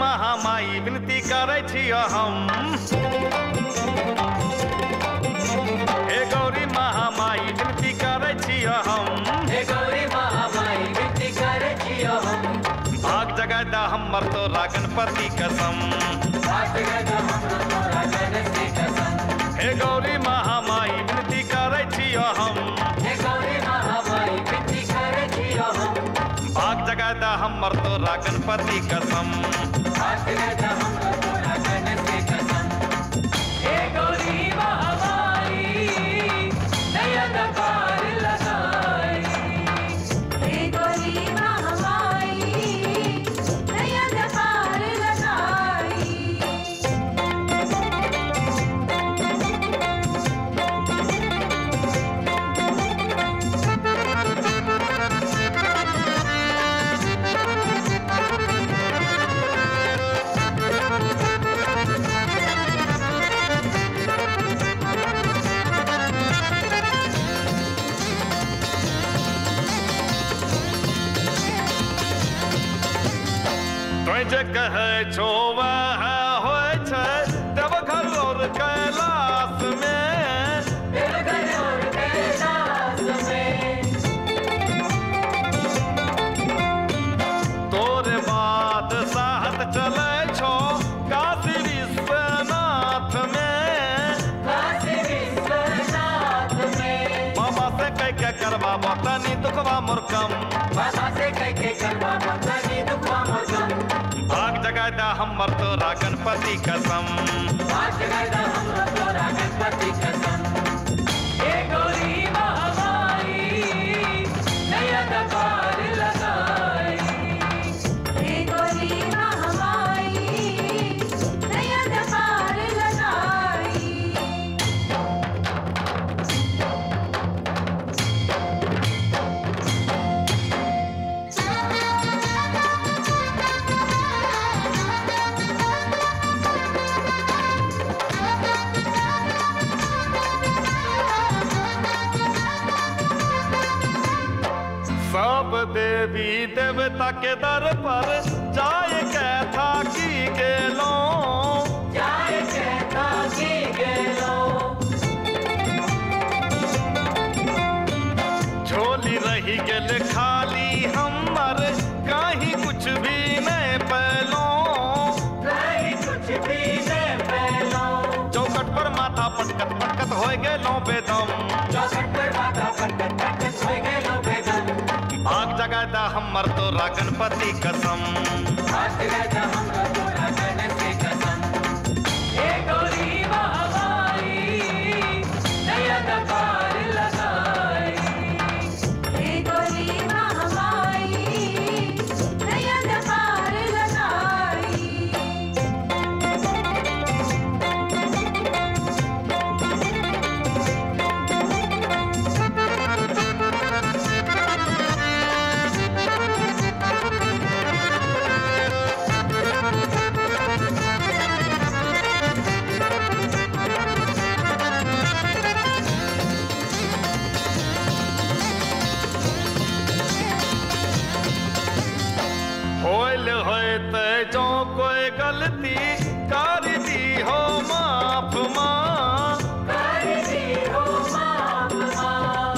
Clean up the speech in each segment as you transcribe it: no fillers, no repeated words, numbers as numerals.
महामाई विनती करै छियै हम। हे गौरी महामाई विनती करै छियै हम। हे गौरी महामाई विनती करै छियै हम। भाग जगह दा हमर तोरा गणपति कसम। भाग जगह दा हमर तोरा गणपति कसम। हे गौरी महामाई विनती करै छियै हम। हे गौरी महामाई विनती करै छियै हम। भाग जगह दा हमर तोरा गणपति कसम। भाग जगह दा हमर तोरा गणपति कसम। हे गौरी महामाई नयन पार लगाई। हे गौरी महामाई नयन पार लगाई। तोय जे कहै छो वह होय छै देवघर और कैलाश में। देवघर और कैलाश में। तोरे बात साहत चलै छो काशी विश्वनाथ में। काशी विश्वनाथ में। बाबा से कह के करवा तनी दुखवा मोर कम। बाबा से कह के करवा तनी दुखवा मोर कम। भाग जगह दा हमर तोरा गणपति कसम। भाग जगह दा हमर तोरा गणपति कसम। हे गौरी महामाई नयन पार लगाई। हे गौरी महामाई नयन पार लगाई। सब देवी देवता के दर पर जाए के था की गेलो। जाए कहता की गेलो। झोली रही गेल खाली हमर कहीं कुछ भी नहीं पैलो। कहीं कुछ भी नहीं पैलो। चौकट पर माथा पटकत पटकत हो गेलो बेदम। चौखट पर माथा पटकत पटकत हो गेलो बेदम। भाग जगह दा हमर तोरा गणपति कसम। भाग जगह दा हमर तोरा गणपति कसम। हे गौरी महामाई नयन पार लगाई। हे गौरी महामाई नयन पार लगाई। होइल होते जो कोई गलती कर दी हो माफ माँ। कर दी हो माफ माँ।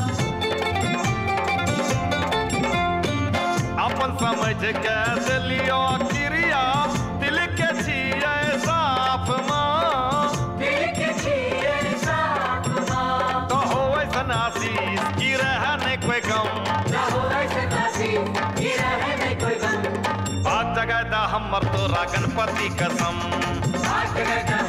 अपन समझ के दिलियो क्रिया दिल के छिए साफ माँ। दिल के छिए साफ माँ। तो हो ऐसन आशीष की रह नहीं कोई गम। ना हो ऐसे नासी ये रहे नहीं कोई गम। भाग जगह दा हमर तोरा गणपति कसम। भाग जगह दा